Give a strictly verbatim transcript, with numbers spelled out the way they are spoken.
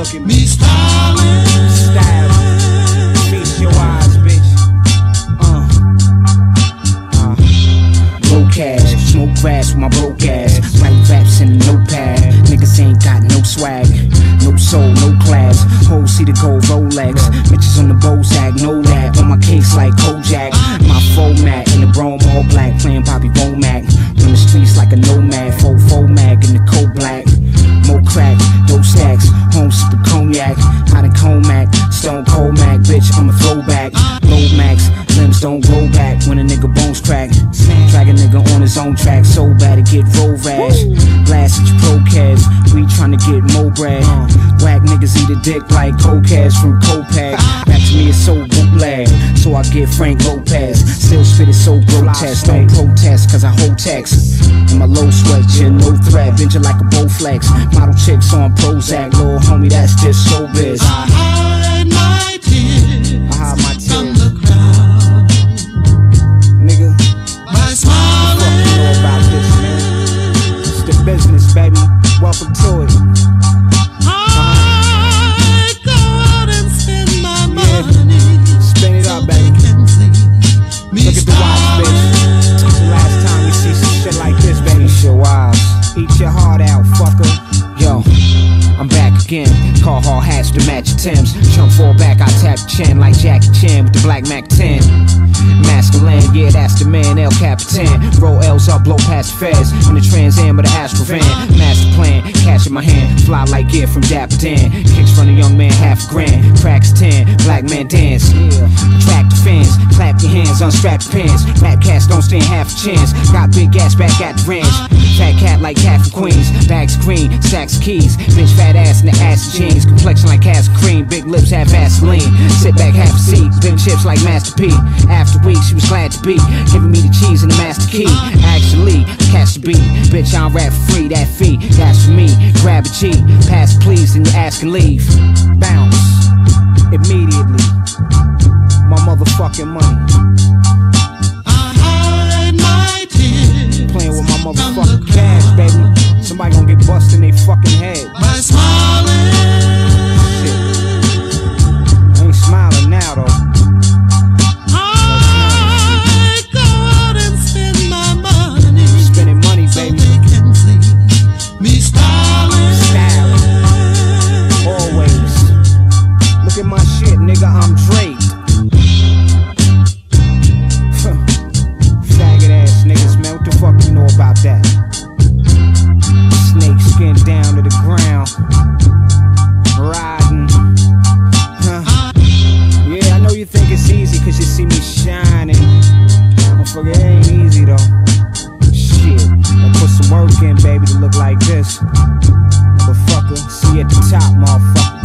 Look at me styling, styling. Feast your eyes, bitch. Uh, uh. Low cash, smoke grass with my broke ass. Write raps in a notepad. Niggas ain't got no swag, no soul, no class. Hoes see the gold Rolex. Bitches on the Bozak, know that. On my case like Kojak. My format in the Rome all black, playing Bobby Womack. On the streets like a nomad, full full mag in the cold black. More crack, dope stacks, home sippin' cognac. Out in Comac, stone cold Mac, bitch, I'm a throwback. Low max, limbs don't grow back when a nigga bones crack. Drag a nigga on his own track, so bad it get road rash. Blast at your pro cash, we tryna get more bread. Whack niggas eat a dick like cold cash from Copac. Back to me it's so bootleg, so I get Frank Lopez. Still spit it so grotesque, don't protest cause I hold text. In my low sweat, chin, no threat, bend like a Bowflex. Model chicks on Prozac, little homie, that's just showbiz. I hide my tears, I hide my tears from the crowd, nigga. by smiling. What you know about this, man? It's the business, baby. Welcome to it. I go out and spend my money. Spin it up, baby. Look at the watch, bitch. It's the last time you see some shit like this, baby. Eat your eyes, eat your heart out, fucker. Yo, I'm back again. Call hard hats to match your Timbs. Jump fall back, I tap your chin like Jackie Chan with the Black Mac ten. Masculine, yeah, that's the man, El Capitan. Roll L's up, blow past the feds. In the Trans Am of the Astro van. Master plan, cash in my hand. Fly like gear from Dapper Dan. Kicks from a young man, half a grand. Cracks ten, black man dance. Attract the fans, clap your hands, unstrap your pants. Rap cats don't stand half a chance. Got big ass back at the ranch. Fat cat like cat from Queens. Bags green, stacks of keys. Bitch fat ass in the ass of jeans. Complexion like ass cream. Big lips have Vaseline. Sit back, have a seat. Big chips like Master P. After week, she was glad to be giving me the cheese and the master key. Actually, catch the beat. Bitch, I'm rap free. That fee, that's for me. Grab a G. Pass please, and you ask and leave. Bounce. Immediately. My motherfucking money. I hide my tears, Playing with my motherfucking cash, baby. Somebody gonna get busted in their fucking head. by smiling. Shit. I ain't smiling now, though. I go out and spend my money. Spending money, So baby. they can see me styling. Styling. Always. Look at my shit, nigga, I'm draped. Faggot ass niggas, man, what the fuck you know about that? Snake skin down to the ground. Riding. Huh. Yeah, I know you think it's easy cause you see me shining. Motherfucker, it ain't easy though. Shit, I put some work in, baby, to look like this. Motherfucker, see you at the top, motherfucker.